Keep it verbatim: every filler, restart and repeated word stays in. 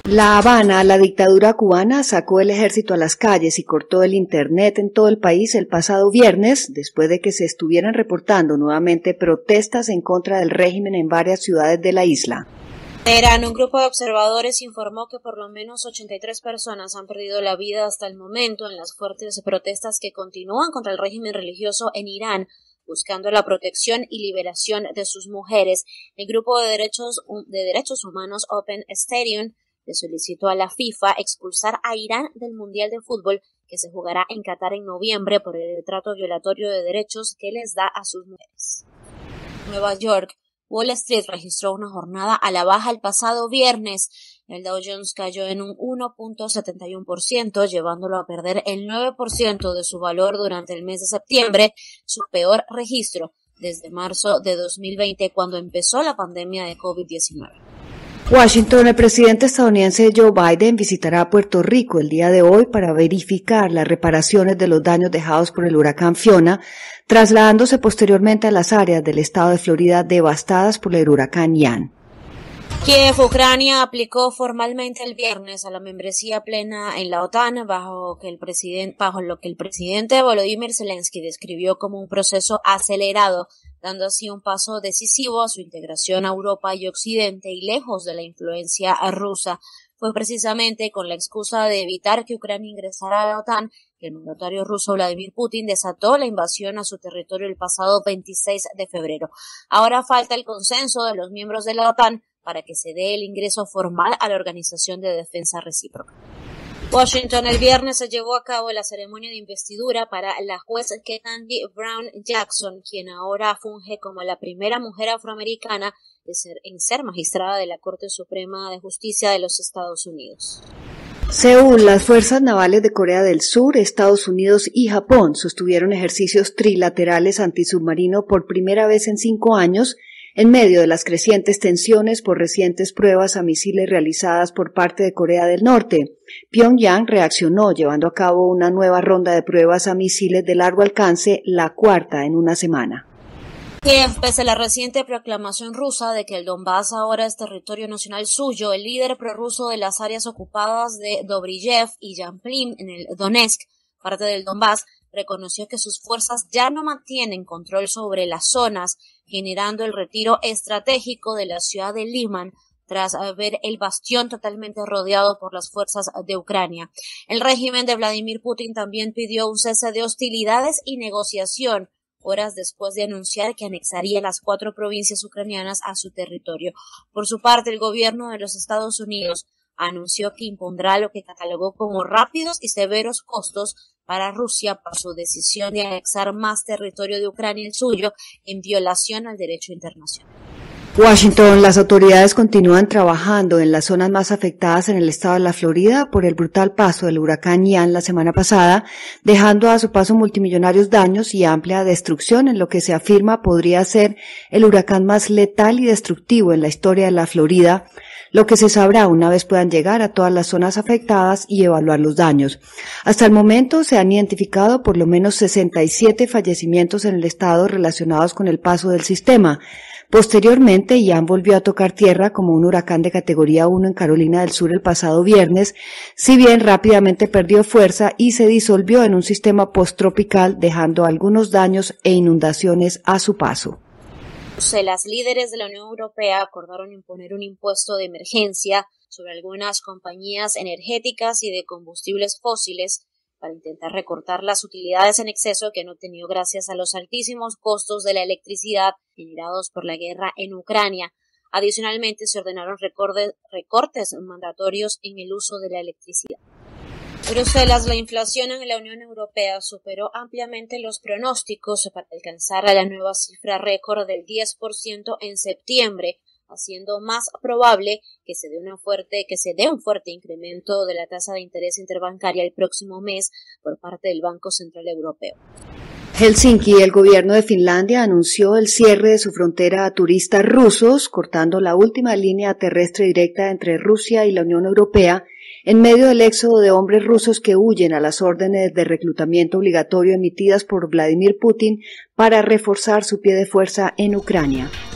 La Habana, la dictadura cubana, sacó el ejército a las calles y cortó el internet en todo el país el pasado viernes, después de que se estuvieran reportando nuevamente protestas en contra del régimen en varias ciudades de la isla. Teherán, un grupo de observadores informó que por lo menos ochenta y tres personas han perdido la vida hasta el momento en las fuertes protestas que continúan contra el régimen religioso en Irán, buscando la protección y liberación de sus mujeres. El grupo de derechos, de derechos humanos Open Stadium le solicitó a la FIFA expulsar a Irán del Mundial de Fútbol que se jugará en Qatar en noviembre por el trato violatorio de derechos que les da a sus mujeres. Nueva York. Wall Street registró una jornada a la baja el pasado viernes. El Dow Jones cayó en un uno punto setenta y uno por ciento, llevándolo a perder el nueve por ciento de su valor durante el mes de septiembre, su peor registro desde marzo de dos mil veinte, cuando empezó la pandemia de COVID diecinueve. Washington, el presidente estadounidense Joe Biden visitará Puerto Rico el día de hoy para verificar las reparaciones de los daños dejados por el huracán Fiona, trasladándose posteriormente a las áreas del estado de Florida devastadas por el huracán Ian. Kiev, Ucrania, aplicó formalmente el viernes a la membresía plena en la OTAN bajo, que el presidente, bajo lo que el presidente Volodymyr Zelensky describió como un proceso acelerado, dando así un paso decisivo a su integración a Europa y Occidente y lejos de la influencia rusa. Fue precisamente con la excusa de evitar que Ucrania ingresara a la OTAN que el mandatario ruso Vladimir Putin desató la invasión a su territorio el pasado veintiséis de febrero. Ahora falta el consenso de los miembros de la OTAN para que se dé el ingreso formal a la Organización de Defensa Recíproca. Washington, el viernes se llevó a cabo la ceremonia de investidura para la juez Ketanji Brown Jackson, quien ahora funge como la primera mujer afroamericana de ser, en ser magistrada de la Corte Suprema de Justicia de los Estados Unidos. Seúl, las fuerzas navales de Corea del Sur, Estados Unidos y Japón sostuvieron ejercicios trilaterales antisubmarino por primera vez en cinco años, en medio de las crecientes tensiones por recientes pruebas a misiles realizadas por parte de Corea del Norte. Pyongyang reaccionó llevando a cabo una nueva ronda de pruebas a misiles de largo alcance, la cuarta en una semana. Kiev, pese a la reciente proclamación rusa de que el Donbass ahora es territorio nacional suyo, el líder prorruso de las áreas ocupadas de Dobroyev y Yamplin en el Donetsk, parte del Donbass, reconoció que sus fuerzas ya no mantienen control sobre las zonas, generando el retiro estratégico de la ciudad de Liman tras ver el bastión totalmente rodeado por las fuerzas de Ucrania. El régimen de Vladimir Putin también pidió un cese de hostilidades y negociación, horas después de anunciar que anexaría las cuatro provincias ucranianas a su territorio. Por su parte, el gobierno de los Estados Unidos anunció que impondrá lo que catalogó como rápidos y severos costos para Rusia por su decisión de anexar más territorio de Ucrania el suyo en violación al derecho internacional. Washington, las autoridades continúan trabajando en las zonas más afectadas en el estado de la Florida por el brutal paso del huracán Ian la semana pasada, dejando a su paso multimillonarios daños y amplia destrucción en lo que se afirma podría ser el huracán más letal y destructivo en la historia de la Florida, lo que se sabrá una vez puedan llegar a todas las zonas afectadas y evaluar los daños. Hasta el momento se han identificado por lo menos sesenta y siete fallecimientos en el estado relacionados con el paso del sistema. Posteriormente, Ian volvió a tocar tierra como un huracán de categoría uno en Carolina del Sur el pasado viernes, si bien rápidamente perdió fuerza y se disolvió en un sistema posttropical, dejando algunos daños e inundaciones a su paso. Las líderes de la Unión Europea acordaron imponer un impuesto de emergencia sobre algunas compañías energéticas y de combustibles fósiles para intentar recortar las utilidades en exceso que han obtenido gracias a los altísimos costos de la electricidad generados por la guerra en Ucrania. Adicionalmente, se ordenaron recortes, recortes mandatorios en el uso de la electricidad. Bruselas, la inflación en la Unión Europea superó ampliamente los pronósticos para alcanzar a la nueva cifra récord del diez por ciento en septiembre, haciendo más probable que se dé una fuerte, que se dé un fuerte incremento de la tasa de interés interbancaria el próximo mes por parte del Banco Central Europeo. Helsinki, el gobierno de Finlandia anunció el cierre de su frontera a turistas rusos, cortando la última línea terrestre directa entre Rusia y la Unión Europea, en medio del éxodo de hombres rusos que huyen a las órdenes de reclutamiento obligatorio emitidas por Vladimir Putin para reforzar su pie de fuerza en Ucrania.